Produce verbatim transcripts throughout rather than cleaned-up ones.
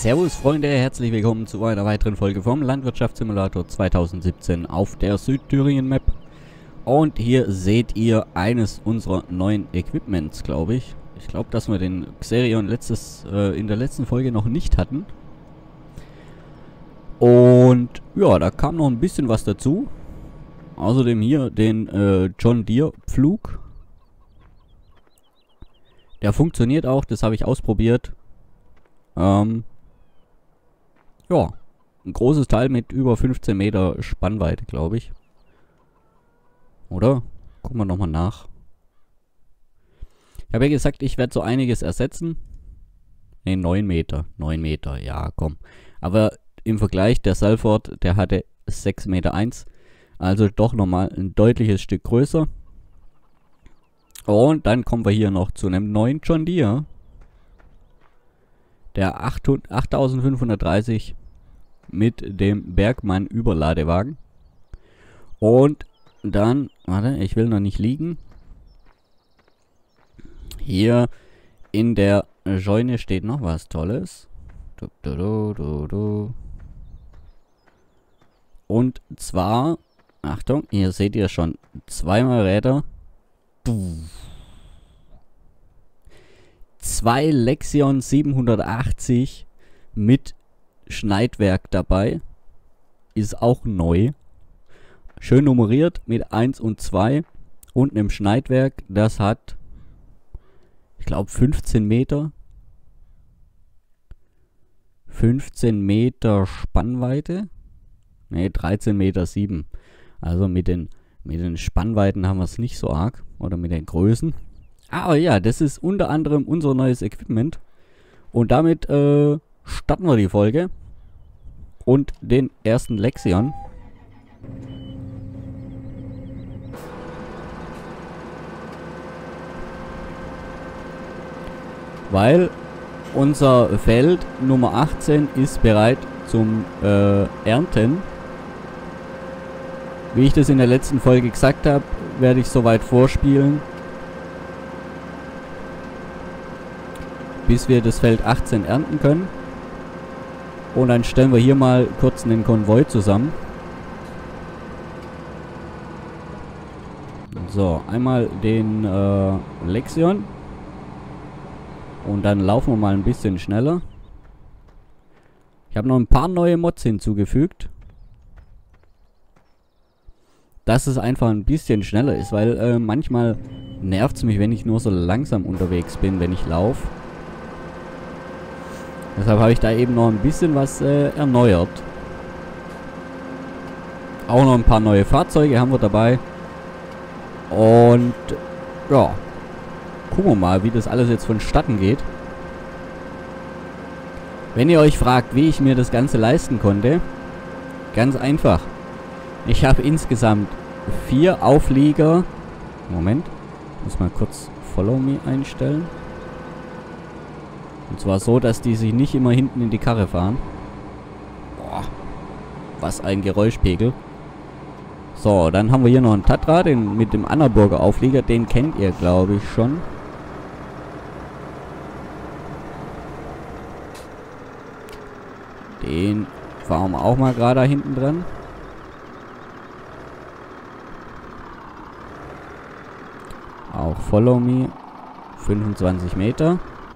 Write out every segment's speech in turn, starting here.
Servus Freunde, herzlich willkommen zu einer weiteren Folge vom Landwirtschaftssimulator zweitausendsiebzehn auf der Südthüringen Map. Und hier seht ihr eines unserer neuen Equipments, glaube ich. Ich glaube, dass wir den Xerion letztes, äh, in der letzten Folge noch nicht hatten. Und ja, da kam noch ein bisschen was dazu. Außerdem hier den äh, John Deere Pflug. Der funktioniert auch, das habe ich ausprobiert. Ähm, ja, ein großes Teil mit über fünfzehn Meter Spannweite, glaube ich. Oder? Gucken wir nochmal nach. Ich habe ja gesagt, ich werde so einiges ersetzen. Ne, neun Meter. neun Meter, ja, komm. Aber im Vergleich, der Salford, der hatte sechs Meter eins. Also doch nochmal ein deutliches Stück größer. Und dann kommen wir hier noch zu einem neuen John Deere. Der achttausendfünfhundertdreißig mit dem Bergmann Überladewagen. Und dann, warte, ich will noch nicht liegen. Hier in der Scheune steht noch was Tolles. Du, du, du, du, du. Und zwar, Achtung, hier seht ihr schon zweimal Räder. Zwei Lexion siebenhundertachtzig mit Schneidwerk dabei. Ist auch neu. Schön nummeriert mit eins und zwei. Und einem Schneidwerk, das hat, ich glaube, fünfzehn Meter. fünfzehn Meter Spannweite. Ne, dreizehn Meter sieben. Also mit den, mit den Spannweiten haben wir es nicht so arg. Oder mit den Größen. Aber ja, das ist unter anderem unser neues Equipment. Und damit äh, starten wir die Folge. Und den ersten Lexion. Weil unser Feld Nummer achtzehn ist bereit zum äh, Ernten. Wie ich das in der letzten Folge gesagt habe, werde ich soweit vorspielen, bis wir das Feld achtzehn ernten können. Und dann stellen wir hier mal kurz einen Konvoi zusammen. So, einmal den äh, Lexion. Und dann laufen wir mal ein bisschen schneller. Ich habe noch ein paar neue Mods hinzugefügt. Dass es einfach ein bisschen schneller ist, weil äh, manchmal nervt es mich, wenn ich nur so langsam unterwegs bin, wenn ich laufe. Deshalb habe ich da eben noch ein bisschen was äh, erneuert. Auch noch ein paar neue Fahrzeuge haben wir dabei. Und ja, gucken wir mal, wie das alles jetzt vonstatten geht. Wenn ihr euch fragt, wie ich mir das Ganze leisten konnte, ganz einfach. Ich habe insgesamt vier Auflieger. Moment, ich muss mal kurz Follow Me einstellen. Und zwar so, dass die sich nicht immer hinten in die Karre fahren. Boah, was ein Geräuschpegel. So, dann haben wir hier noch einen Tatra, den mit dem Annaburger Auflieger. Den kennt ihr, glaube ich, schon. Den fahren wir auch mal gerade da hinten dran. Auch Follow Me. fünfundzwanzig Meter.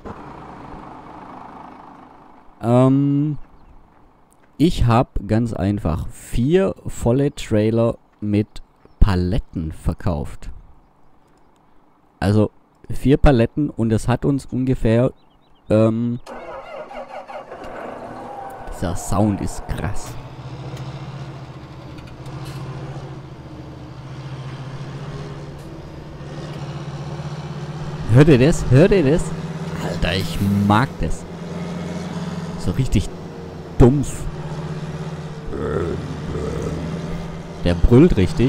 Ähm, ich habe ganz einfach vier volle Trailer mit Paletten verkauft. Also vier Paletten und es hat uns ungefähr, ähm, dieser Sound ist krass. Hört ihr das? Hört ihr das? Alter, ich mag das. So richtig dumpf. Der brüllt richtig.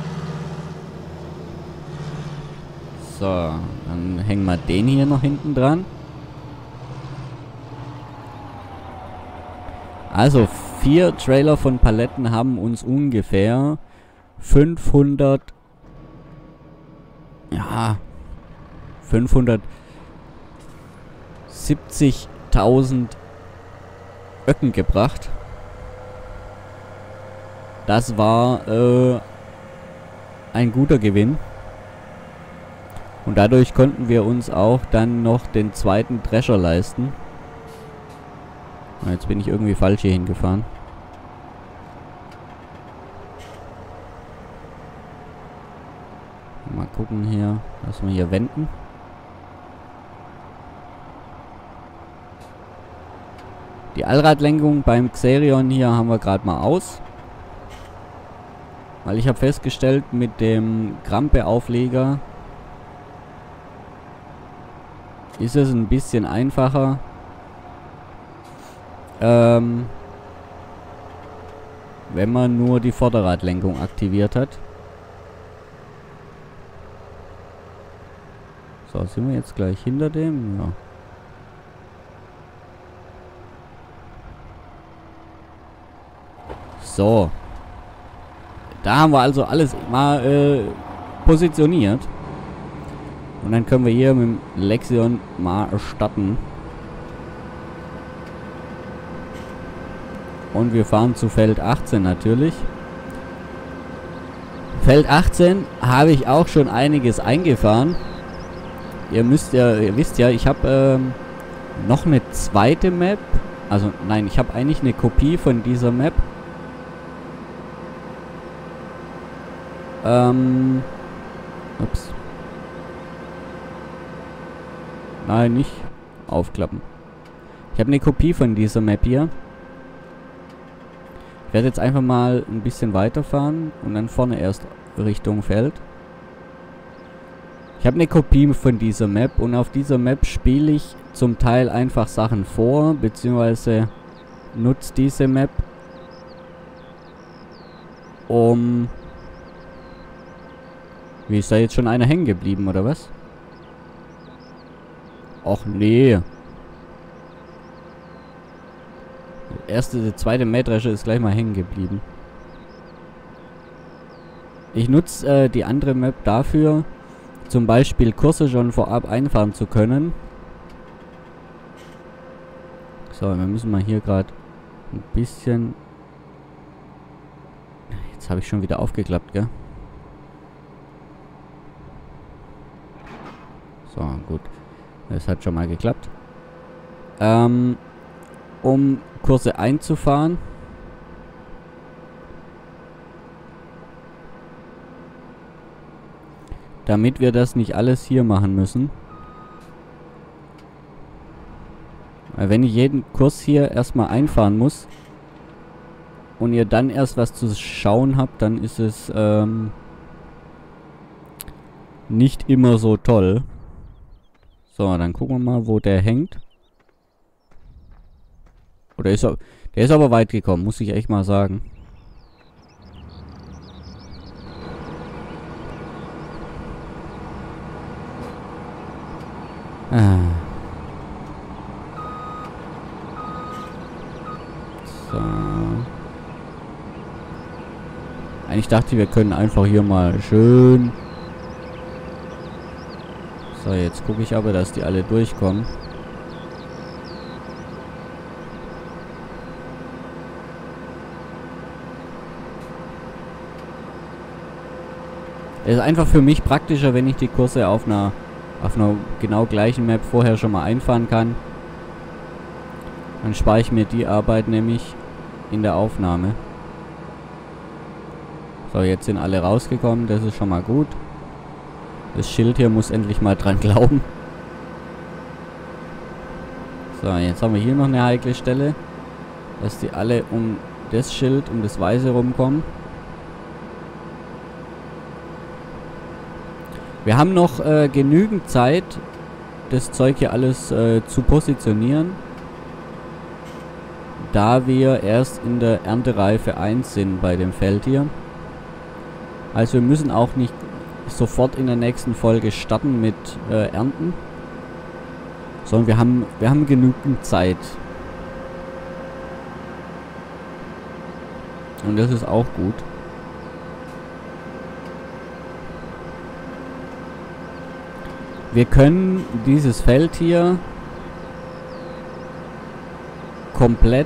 So, dann hängen wir den hier noch hinten dran. Also, vier Trailer von Paletten haben uns ungefähr fünfhundert... Ja... fünfhundertsiebzigtausend Öcken gebracht. Das war äh, ein guter Gewinn. Und dadurch konnten wir uns auch dann noch den zweiten Drescher leisten. Und jetzt bin ich irgendwie falsch hier hingefahren. Mal gucken hier, dass wir hier wenden. Die Allradlenkung beim Xerion hier haben wir gerade mal aus. Weil ich habe festgestellt, mit dem Krampe-Aufleger ist es ein bisschen einfacher. Ähm, wenn man nur die Vorderradlenkung aktiviert hat. So, sind wir jetzt gleich hinter dem? Ja. So. Da haben wir also alles mal äh, positioniert. Und dann können wir hier mit dem Lexion mal starten. Und wir fahren zu Feld achtzehn natürlich. Feld achtzehn habe ich auch schon einiges eingefahren. Ihr müsst ja, ihr wisst ja, ich habe ähm, noch eine zweite Map. Also nein, ich habe eigentlich eine Kopie von dieser Map. Ähm. Ups. Nein, nicht aufklappen. Ich habe eine Kopie von dieser Map hier. Ich werde jetzt einfach mal ein bisschen weiterfahren und dann vorne erst Richtung Feld. Ich habe eine Kopie von dieser Map und auf dieser Map spiele ich zum Teil einfach Sachen vor, beziehungsweise nutze diese Map, um... Wie, ist da jetzt schon einer hängen geblieben, oder was? Och, nee. Der erste, der zweite Mähdrescher ist gleich mal hängen geblieben. Ich nutze äh, die andere Map dafür, zum Beispiel Kurse schon vorab einfahren zu können. So, wir müssen mal hier gerade ein bisschen... Jetzt habe ich schon wieder aufgeklappt, gell? So, gut. Das hat schon mal geklappt. Ähm, um Kurse einzufahren. Damit wir das nicht alles hier machen müssen. Weil wenn ich jeden Kurs hier erstmal einfahren muss und ihr dann erst was zu schauen habt, dann ist es ähm, nicht immer so toll. So, dann gucken wir mal, wo der hängt. Oder ist er... Der ist aber weit gekommen, muss ich echt mal sagen. Ah. So. Eigentlich dachte ich, wir können einfach hier mal schön... So, jetzt gucke ich aber, dass die alle durchkommen. Es ist einfach für mich praktischer, wenn ich die Kurse auf einer auf einer genau gleichen Map vorher schon mal einfahren kann. Dann spare ich mir die Arbeit nämlich in der Aufnahme. So, jetzt sind alle rausgekommen, das ist schon mal gut. Das Schild hier muss endlich mal dran glauben. So, jetzt haben wir hier noch eine heikle Stelle. Dass die alle um das Schild, um das Weiße rumkommen. Wir haben noch äh, genügend Zeit, das Zeug hier alles äh, zu positionieren. Da wir erst in der Erntereife eins sind bei dem Feld hier. Also wir müssen auch nicht sofort in der nächsten Folge starten mit äh, Ernten. Sondern wir haben, wir haben genügend Zeit. Und das ist auch gut. Wir können dieses Feld hier komplett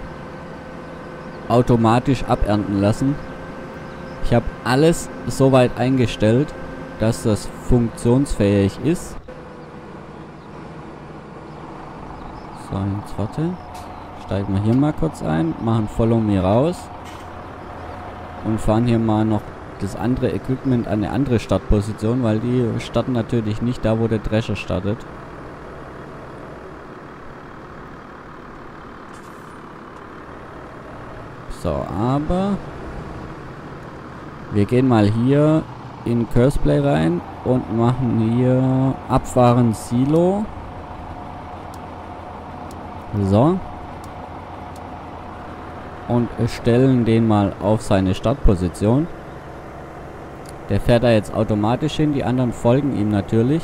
automatisch abernten lassen. Ich habe alles so weit eingestellt, dass das funktionsfähig ist. So, jetzt warte. Steigen wir hier mal kurz ein, machen Follow Me raus und fahren hier mal noch das andere Equipment an eine andere Startposition, weil die starten natürlich nicht da, wo der Drescher startet. So, aber wir gehen mal hier in Curseplay rein und machen hier Abfahren Silo. So. Und stellen den mal auf seine Startposition. Der fährt da jetzt automatisch hin, die anderen folgen ihm natürlich.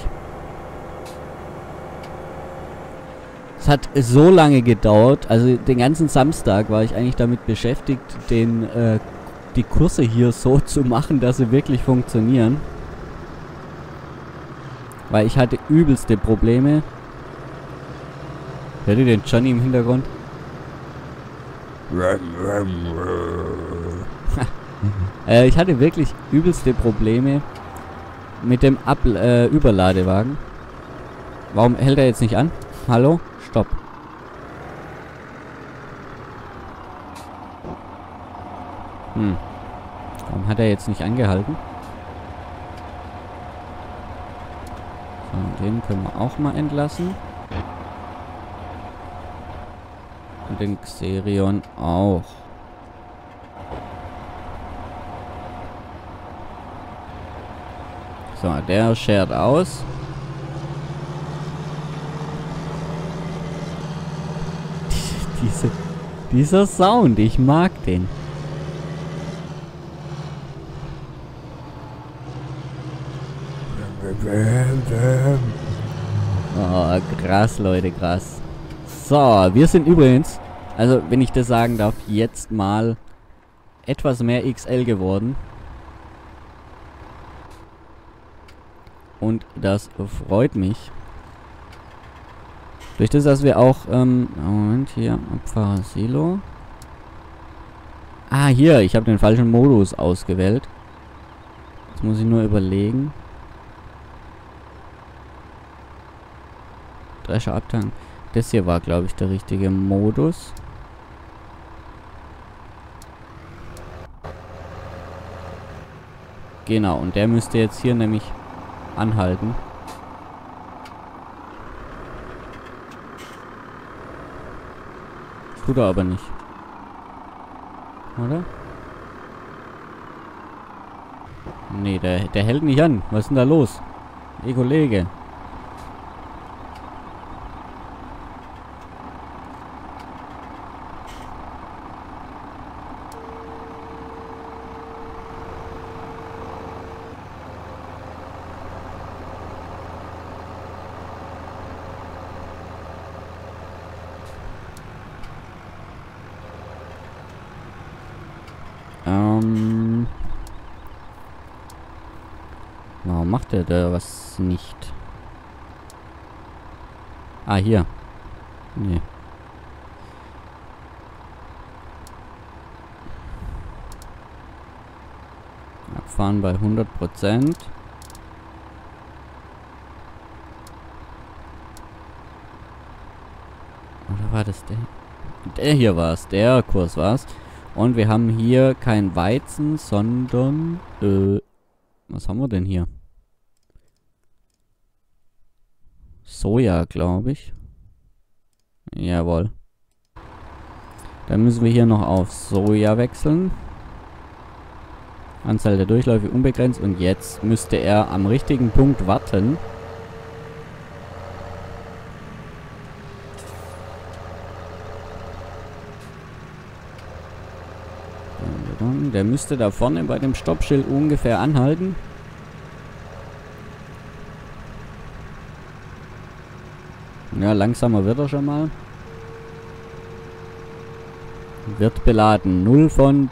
Es hat so lange gedauert, also den ganzen Samstag war ich eigentlich damit beschäftigt, den, äh, die Kurse hier so zu machen, dass sie wirklich funktionieren. Weil ich hatte übelste Probleme. Hört ihr den Johnny im Hintergrund? äh, ich hatte wirklich übelste Probleme mit dem Ab äh, Überladewagen. Warum hält er jetzt nicht an? Hallo? Stopp. Hm. Warum hat er jetzt nicht angehalten? So, den können wir auch mal entlassen. Und den Xerion auch. So, der schert aus. Diese, dieser Sound, ich mag den. Oh, krass, Leute, krass. So, wir sind übrigens, also wenn ich das sagen darf, jetzt mal etwas mehr X L geworden. Und das freut mich. Durch das, dass wir auch, ähm, Moment, hier, Abfahrer Silo. Ah, hier, ich habe den falschen Modus ausgewählt. Jetzt muss ich nur überlegen. Drescher abtanken. Das hier war, glaube ich, der richtige Modus. Genau, und der müsste jetzt hier nämlich anhalten. Tut er aber nicht. Oder? Nee, der, der hält nicht an. Was ist denn da los? Ey, Kollege. Ähm. Warum macht er da was nicht? Ah, hier. Nee. Abfahren bei hundert Prozent. Oder war das der? Der hier war es. Der Kurs war es. Und wir haben hier kein Weizen, sondern... Äh, was haben wir denn hier? Soja, glaube ich. Jawohl. Dann müssen wir hier noch auf Soja wechseln. Anzahl der Durchläufe unbegrenzt. Und jetzt müsste er am richtigen Punkt warten. Der müsste da vorne bei dem Stoppschild ungefähr anhalten. Ja, langsamer wird er schon mal. Wird beladen. null von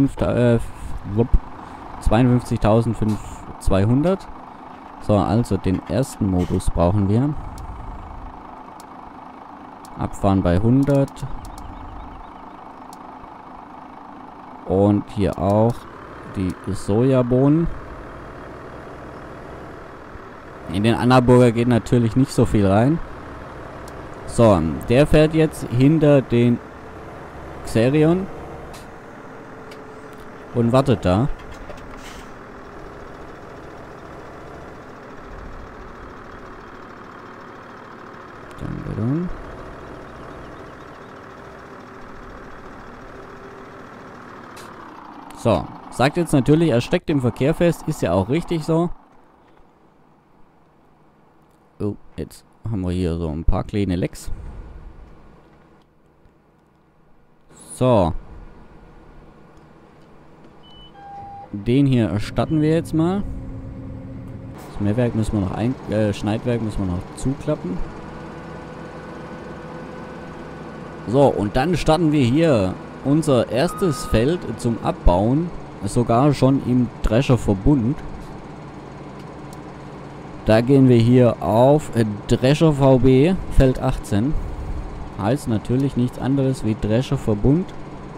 zweiundfünfzigtausendzweihundert. So, also den ersten Modus brauchen wir. Abfahren bei hundert. Und hier auch die Sojabohnen. In den Annaburger geht natürlich nicht so viel rein. So, der fährt jetzt hinter den Xerion und wartet da. Dann, dann. So, sagt jetzt natürlich, er steckt im Verkehr fest, ist ja auch richtig so. Oh, jetzt haben wir hier so ein paar kleine Lecks. So. Den hier erstatten wir jetzt mal. Das Mähwerk müssen wir noch ein... Äh, Schneidwerk müssen wir noch zuklappen. So, und dann starten wir hier unser erstes Feld zum Abbauen. Sogar schon im Drescherverbund. Da gehen wir hier auf äh, Drescher V B, Feld achtzehn. Heißt natürlich nichts anderes wie Drescherverbund.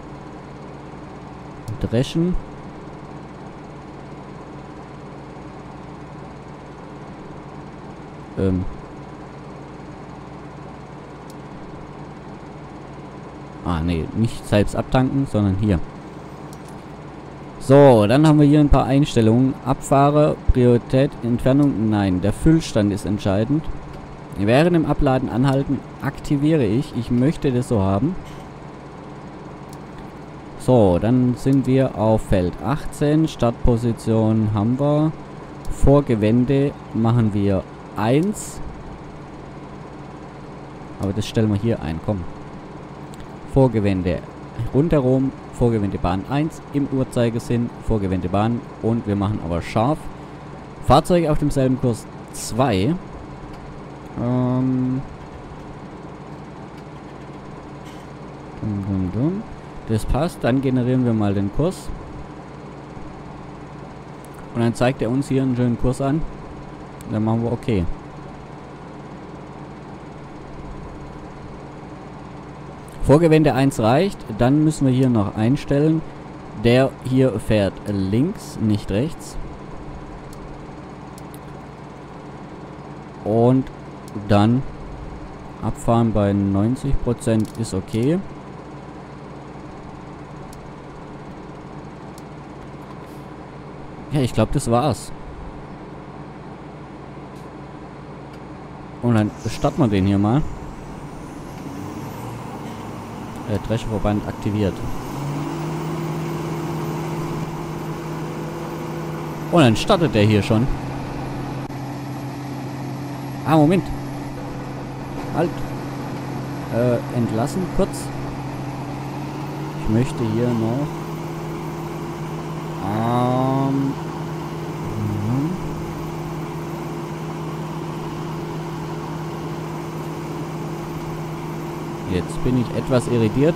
Dreschen. Ähm. Ah, nee, nicht selbst abtanken, sondern hier. So, dann haben wir hier ein paar Einstellungen. Abfahrer, Priorität, Entfernung, nein. Der Füllstand ist entscheidend. Während dem Abladen anhalten aktiviere ich. Ich möchte das so haben. So, dann sind wir auf Feld achtzehn. Startposition haben wir. Vorgewende machen wir eins. Aber das stellen wir hier ein, komm. Vorgewende rundherum. Vorgewende Bahn eins im Uhrzeigersinn, Vorgewende Bahn und wir machen aber scharf. Fahrzeuge auf demselben Kurs zwei. Ähm. Dum, dum, dum. Das passt, dann generieren wir mal den Kurs. Und dann zeigt er uns hier einen schönen Kurs an. Dann machen wir okay. Vorgewende eins reicht, dann müssen wir hier noch einstellen. Der hier fährt links, nicht rechts. Und dann abfahren bei neunzig Prozent ist okay. Ja, ich glaube, das war's. Und dann starten wir den hier mal. Äh, Drescherverband aktiviert. Und dann startet der hier schon. Ah, Moment. Halt. Äh, entlassen kurz. Ich möchte hier noch... Ähm... Jetzt bin ich etwas irritiert.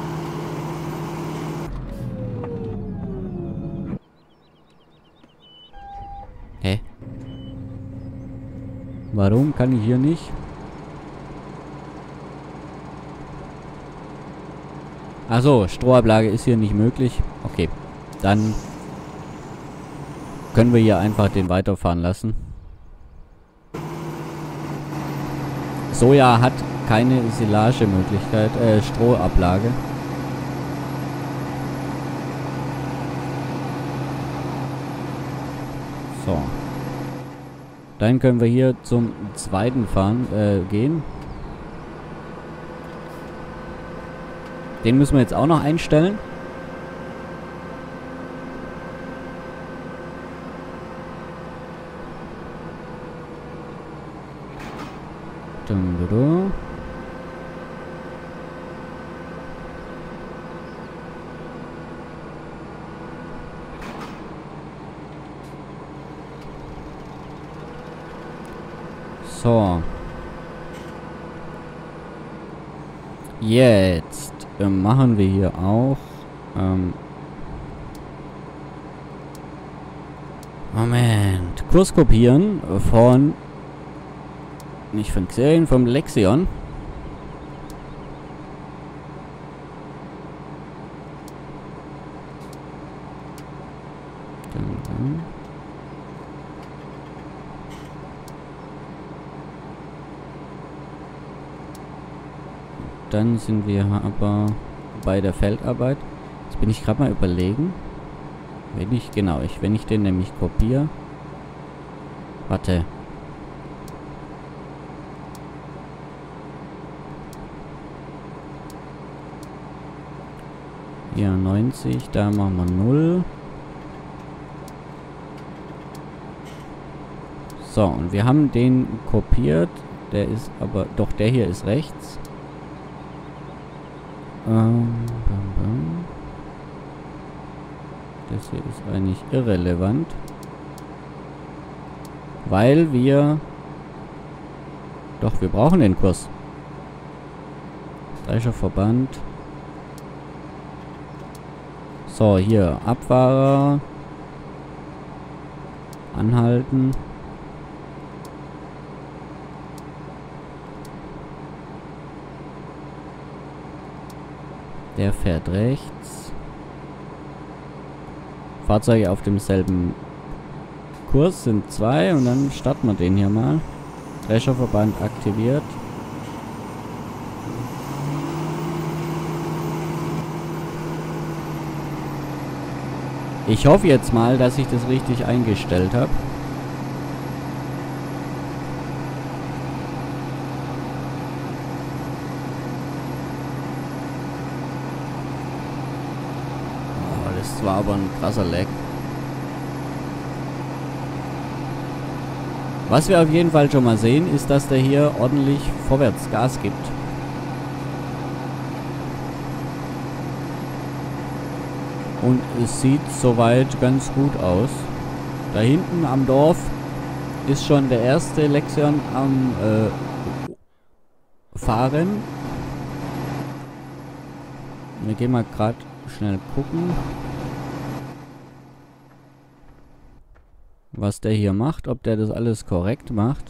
Hä? Warum kann ich hier nicht? Achso, Strohablage ist hier nicht möglich. Okay, dann können wir hier einfach den weiterfahren lassen. Soja hat keine Silagemöglichkeit, äh, Strohablage. So. Dann können wir hier zum zweiten fahren, äh, gehen. Den müssen wir jetzt auch noch einstellen. Dum, dum, dum. So. Jetzt äh, machen wir hier auch. Ähm Moment. Kurs kopieren von. Nicht von Xerion, vom Lexion. Dann sind wir aber bei der Feldarbeit. Jetzt bin ich gerade mal überlegen. Wenn ich, genau, ich, wenn ich den nämlich kopiere. Warte. Hier neunzig, da machen wir null. So, und wir haben den kopiert. Der ist aber, doch, der hier ist rechts. Ähm, bam, bam. Das hier ist eigentlich irrelevant. Weil wir... Doch, wir brauchen den Kurs. Drescherverband. So, hier, Abfahrer. Anhalten. Der fährt rechts. Fahrzeuge auf demselben Kurs sind zwei und dann starten wir den hier mal. Drescherverband aktiviert. Ich hoffe jetzt mal, dass ich das richtig eingestellt habe. Das war aber ein krasser Lag. Was wir auf jeden Fall schon mal sehen, ist, dass der hier ordentlich vorwärts Gas gibt. Und es sieht soweit ganz gut aus. Da hinten am Dorf ist schon der erste Lexion am äh, Fahren. Wir gehen mal gerade schnell gucken, was der hier macht, ob der das alles korrekt macht.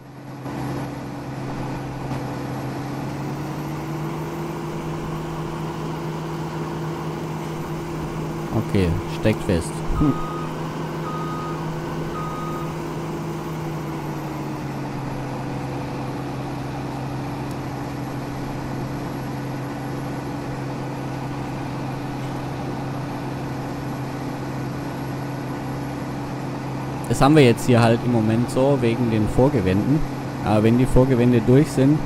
Okay, steckt fest. Hm. Das haben wir jetzt hier halt im Moment so, wegen den Vorgewänden. Aber wenn die Vorgewände durch sind,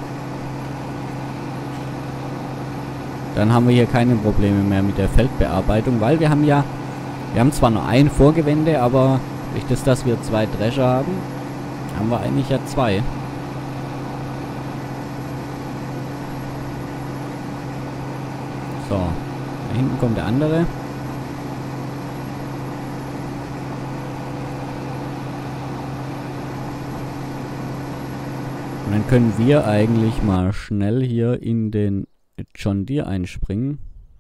dann haben wir hier keine Probleme mehr mit der Feldbearbeitung, weil wir haben ja, wir haben zwar nur ein Vorgewende, aber durch das, dass wir zwei Drescher haben, haben wir eigentlich ja zwei. So, da hinten kommt der andere. Und dann können wir eigentlich mal schnell hier in den John Deere einspringen.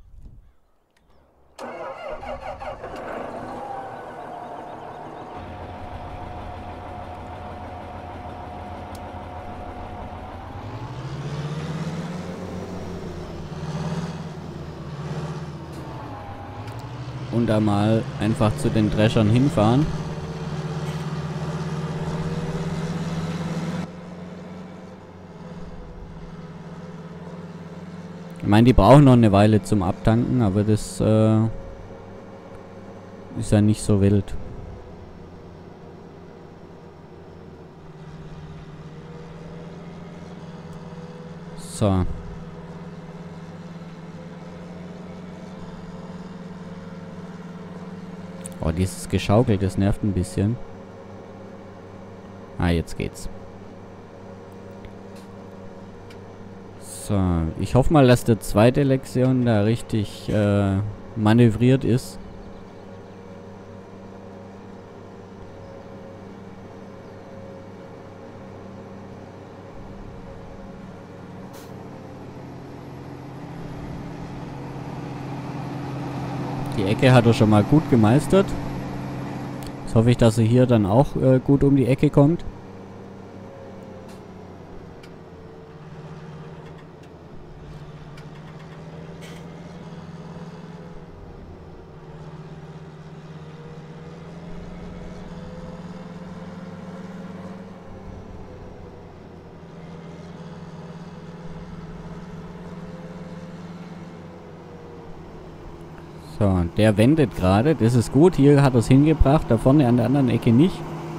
Und da mal einfach zu den Dreschern hinfahren. Ich meine, die brauchen noch eine Weile zum Abtanken, aber das äh, ist ja nicht so wild. So. Oh, dieses Geschaukel, das nervt ein bisschen. Ah, jetzt geht's. So, ich hoffe mal, dass der zweite Lexion da richtig äh, manövriert ist. Die Ecke hat er schon mal gut gemeistert. Jetzt hoffe ich, dass er hier dann auch äh, gut um die Ecke kommt. So, der wendet gerade. Das ist gut. Hier hat er es hingebracht. Da vorne an der anderen Ecke nicht.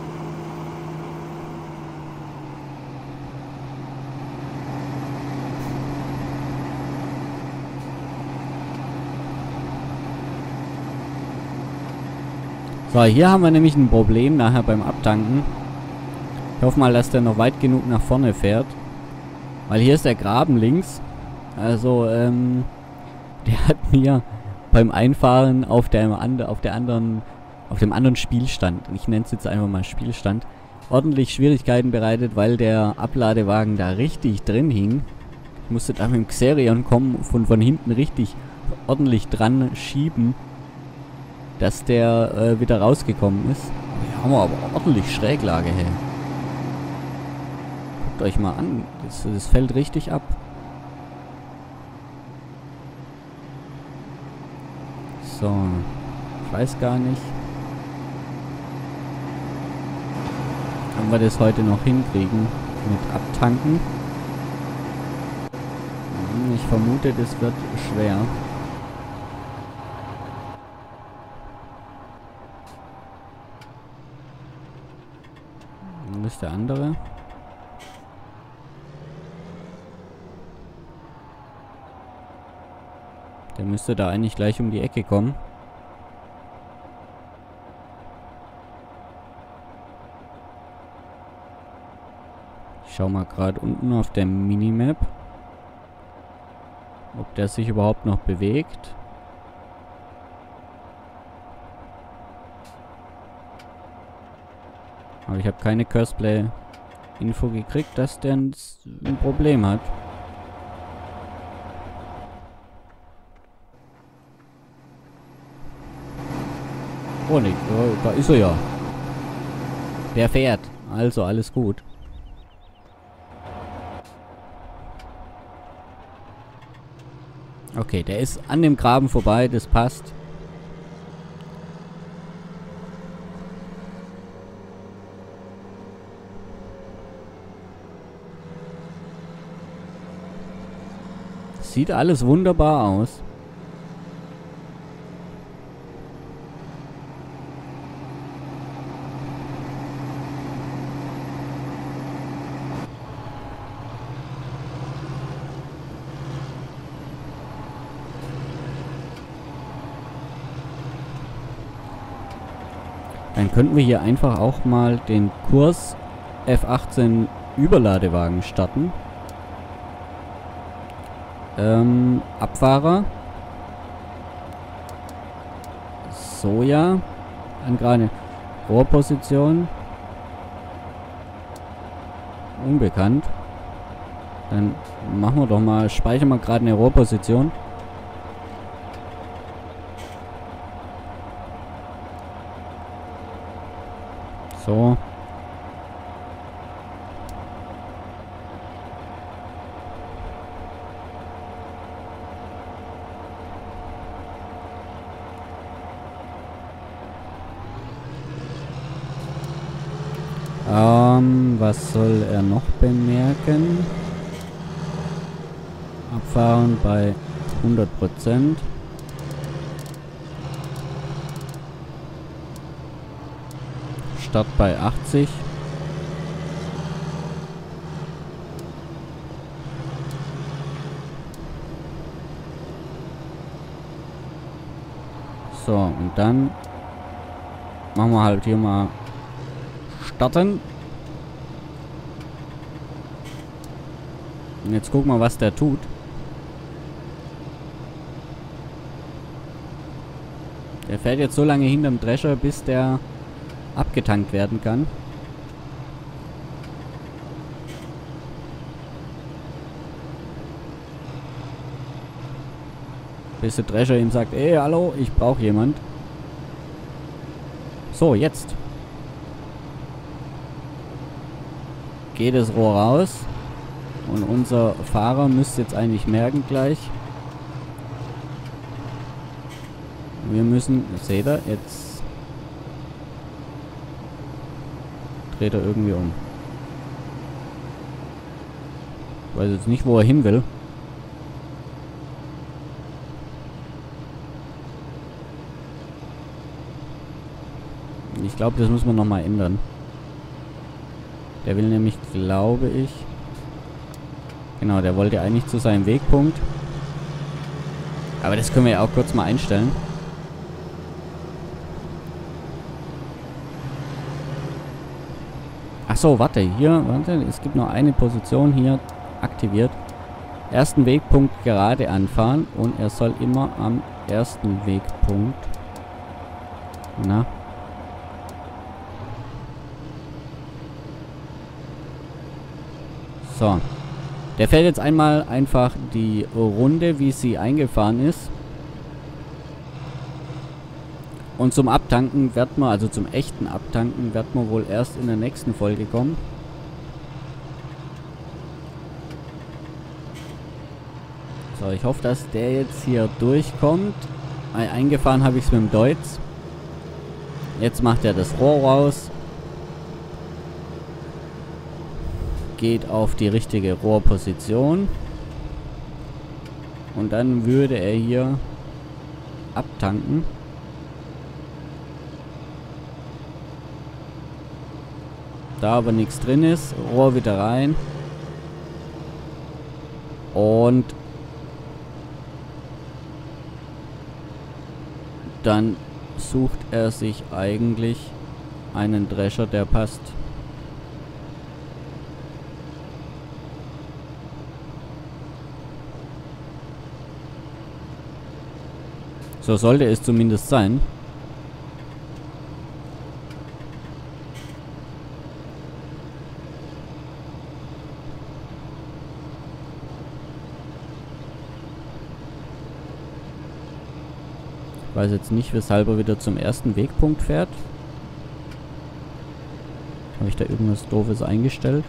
So, hier haben wir nämlich ein Problem nachher beim Abtanken. Ich hoffe mal, dass der noch weit genug nach vorne fährt. Weil hier ist der Graben links. Also, ähm, der hat mir beim Einfahren auf der, auf der anderen, auf dem anderen Spielstand, ich nenne es jetzt einfach mal Spielstand, ordentlich Schwierigkeiten bereitet, weil der Abladewagen da richtig drin hing. Ich musste da mit dem Xerion kommen, von, von hinten richtig ordentlich dran schieben, dass der äh, wieder rausgekommen ist. Hier haben wir aber ordentlich Schräglage her. Guckt euch mal an, das, das fällt richtig ab. So, ich weiß gar nicht, ob wir das heute noch hinkriegen mit Abtanken. Ich vermute, das wird schwer. Wo ist der andere? Der müsste da eigentlich gleich um die Ecke kommen. Ich schau mal gerade unten auf der Minimap, ob der sich überhaupt noch bewegt. Aber ich habe keine Curseplay-Info gekriegt, dass der ein Problem hat. Oh ne, da, da ist er ja. Der fährt. Also alles gut. Okay, der ist an dem Graben vorbei, das passt. Sieht alles wunderbar aus. Dann könnten wir hier einfach auch mal den Kurs F achtzehn Überladewagen starten. Ähm, Abfahrer. Soja. An gerade Rohrposition. Unbekannt. Dann machen wir doch mal, speichern wir gerade eine Rohrposition. So. Ähm, was soll er noch bemerken? Abfahren bei hundert Prozent. Start bei achtzig. So, und dann machen wir halt hier mal starten. Und jetzt gucken wir, was der tut. Der fährt jetzt so lange hinterm Drescher, bis der abgetankt werden kann. Bis der Drescher ihm sagt, ey, hallo, ich brauche jemand. So, jetzt. Geht das Rohr raus. Und unser Fahrer müsste jetzt eigentlich merken gleich. Wir müssen, seht ihr, jetzt dreht er irgendwie um. Ich weiß jetzt nicht, wo er hin will. ich glaube, das müssen wir nochmal ändern. Der will nämlich, glaube ich... Genau, der wollte eigentlich zu seinem Wegpunkt. Aber das können wir ja auch kurz mal einstellen. Ach so, warte, hier, warte, es gibt noch eine Position hier aktiviert. Ersten Wegpunkt gerade anfahren und er soll immer am ersten Wegpunkt. Na? So. Der fährt jetzt einmal einfach die Runde, wie sie eingefahren ist. Und zum Abtanken wird man, also zum echten Abtanken, wird man wohl erst in der nächsten Folge kommen. So, ich hoffe, dass der jetzt hier durchkommt. Eingefahren habe ich es mit dem Deutz. Jetzt macht er das Rohr raus. Geht auf die richtige Rohrposition. Und dann würde er hier abtanken. Da aber nichts drin ist, Rohr wieder rein. Und dann sucht er sich eigentlich einen Drescher, der passt. So sollte es zumindest sein. Ich weiß jetzt nicht, weshalb er wieder zum ersten Wegpunkt fährt. Habe ich da irgendwas Doofes eingestellt?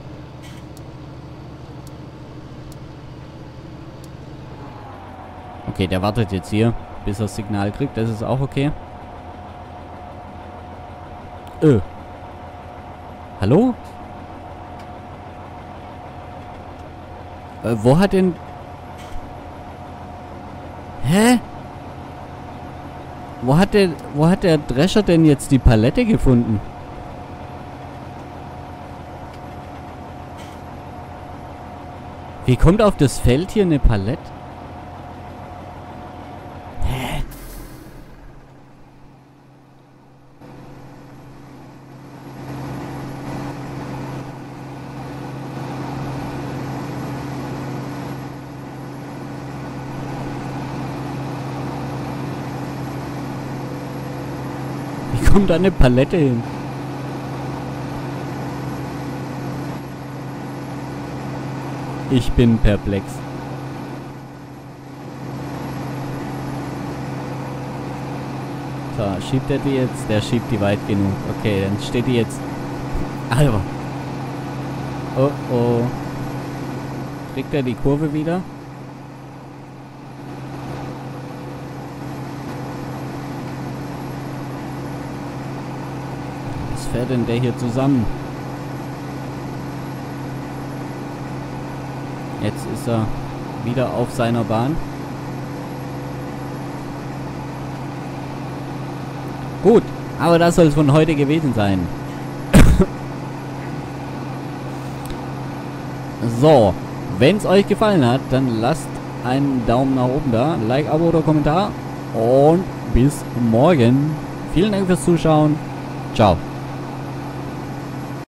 Okay, der wartet jetzt hier, bis er das Signal kriegt. Das ist auch okay. Öh. Hallo? Äh, wo hat denn... Hä? Wo hat der, wo hat der Drescher denn jetzt die Palette gefunden? Wie kommt auf das Feld hier eine Palette? Hä? Wie kommt da eine Palette hin? Ich bin perplex. So, schiebt er die jetzt? Der schiebt die weit genug. Okay, dann steht die jetzt... Alter. Oh, oh. Kriegt er die Kurve wieder? Was fährt denn der hier zusammen? Jetzt ist er wieder auf seiner Bahn. Gut, aber das soll es von heute gewesen sein. So, wenn es euch gefallen hat, dann lasst einen Daumen nach oben da, Like, Abo oder Kommentar und bis morgen. Vielen Dank fürs Zuschauen. Ciao.